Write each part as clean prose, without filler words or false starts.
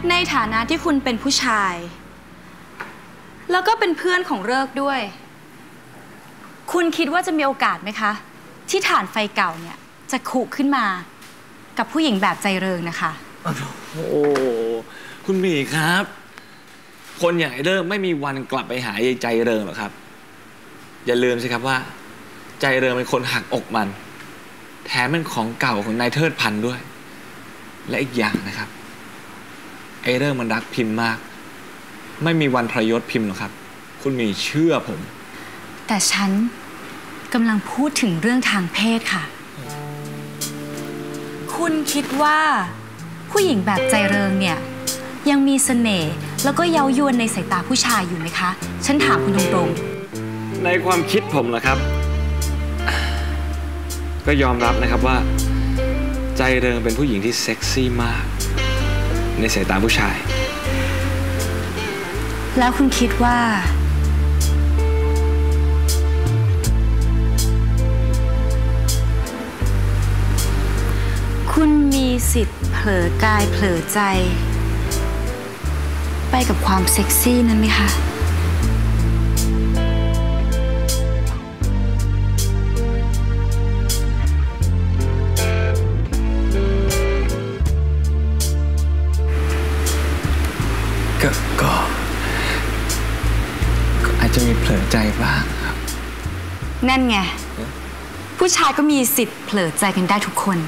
ในฐานะที่คุณเป็นผู้ชายแล้วก็เป็นเพื่อนของเลิกด้วยคุณคิดว่าจะมีโอกาสไหมคะที่ฐานไฟเก่าเนี่ยจะขุขึ้นมากับผู้หญิงแบบใจเริงนะคะโอ้คุณหมีครับคนอย่างไอ้เริงไม่มีวันกลับไปหายายใจเริงหรอกครับอย่าลืมสิครับว่าใจเริงเป็นคนหักอกมันแถมเป็นของเก่าของนายเทิดพันธุ์ด้วยและอีกอย่างนะครับไอ้เริงมันรักพิมพ์มากไม่มีวันทรยศพิมพ์หรอกครับคุณหมีเชื่อผมแต่ฉันกำลังพูดถึงเรื่องทางเพศค่ะคุณคิดว่าผู้หญิงแบบใจเริงเนี่ยยังมีเสน่ห์แล้วก็เย้ายวนในสายตาผู้ชายอยู่ไหมคะฉันถามคุณตรงๆในความคิดผมนะครับก็ยอมรับนะครับว่าใจเริงเป็นผู้หญิงที่เซ็กซี่มากในสายตาผู้ชายแล้วคุณคิดว่าคุณมีสิทธิ์เผลอกายเผลอใจไปกับความเซ็กซี่นั้นไหมคะก็อาจจะมีเผลอใจบ้างครับนั่นไงผู้ชายก็มีสิทธิ์เผลอใจกันได้ทุกคน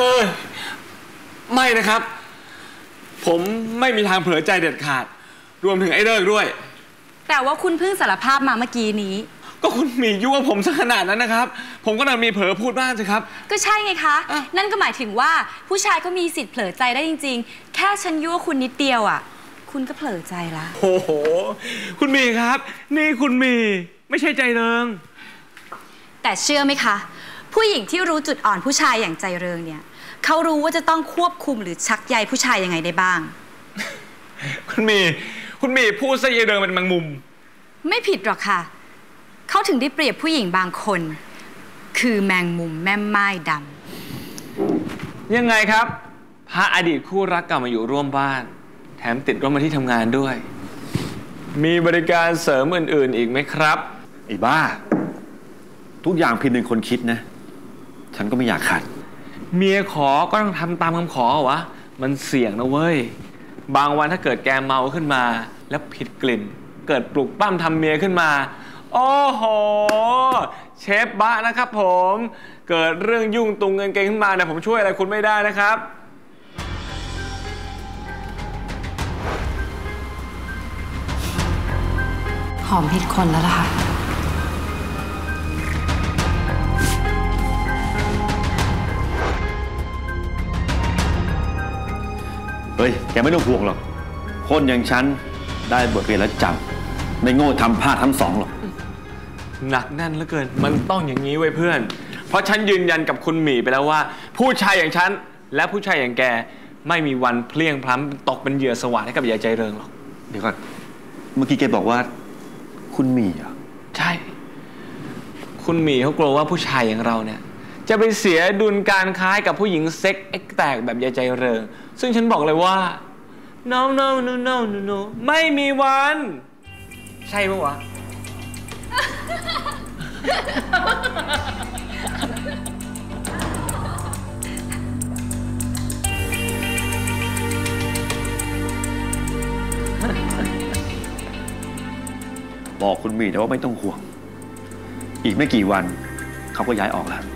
ไม่นะครับผมไม่มีทางเผลอใจเด็ดขาดรวมถึงไอ้เลิกด้วยแต่ว่าคุณเพิ่งสารภาพมาเมื่อกี้นี้ก็คุณมียั่วผมซะขนาดนั้นนะครับผมก็น่ามีเผลอพูดบ้างสิครับก็ใช่ไงคะนั่นก็หมายถึงว่าผู้ชายก็มีสิทธิ์เผลอใจได้จริงๆแค่ฉันยั่วคุณนิดเดียวอ่ะคุณก็เผลอใจละโอ้โหคุณมีครับนี่คุณมีไม่ใช่ใจเริงแต่เชื่อไหมคะผู้หญิงที่รู้จุดอ่อนผู้ชายอย่างใจเริงเนี่ยเขารู้ว่าจะต้องควบคุมหรือชักใยผู้ชายยังไงได้บ้างคุณมีพูดซะใจเริงเป็นแมงมุมไม่ผิดหรอกค่ะเขาถึงได้เปรียบผู้หญิงบางคนคือแมงมุมแม่ไม้ดำยังไงครับพาอดีตคู่รักกลับมาอยู่ร่วมบ้านแถมติดรถมาที่ทำงานด้วยมีบริการเสริมอื่นๆอีกไหมครับไอ้บ้าทุกอย่างพิมพ์เป็นคนคิดนะฉันก็ไม่อยากขัดเมียขอก็ต้องทำตามคำขอวะมันเสี่ยงนะเว้ยบางวันถ้าเกิดแกเมาขึ้นมาแล้วผิดกลิ่นเกิดปลุกปั้มทำเมียขึ้นมาโอ้โหเชฟบะนะครับผมเกิดเรื่องยุ่งตุงเงินเกงขึ้นมาเนี่ยผมช่วยอะไรคุณไม่ได้นะครับหอมผิดคนแล้วล่ะค่ะเฮ้ยแกไม่ต้องห่วงหรอกคนอย่างฉันได้บทเรียนแล้วจำไม่โง่ทำพลาดทั้งสองหรอกหนักแน่นเหลือเกินมันต้องอย่างนี้ไว้เพื่อนเพราะฉันยืนยันกับคุณหมีไปแล้วว่าผู้ชายอย่างฉันและผู้ชายอย่างแกไม่มีวันเพลี้ยงพล้ำตกเป็นเหยื่อสวาทให้กับยายใจเริงหรอกเดี๋ยวก่อนเมื่อกี้แกบอกว่าคุณหมีเหรอใช่คุณหมีเขากลัวว่าผู้ชายอย่างเราเนี่ยจะไปเสียดุลการค้ากับผู้หญิงเซ็กเอ็กแตกแบบยายใจเริงซึ่งฉันบอกเลยว่า no no no no no no ไม่มีวันใช่ปะวะบอกคุณหมีแต่ว่าไม่ต้องห่วงอีกไม่กี่วันเขาก็ย้ายออกแล้ว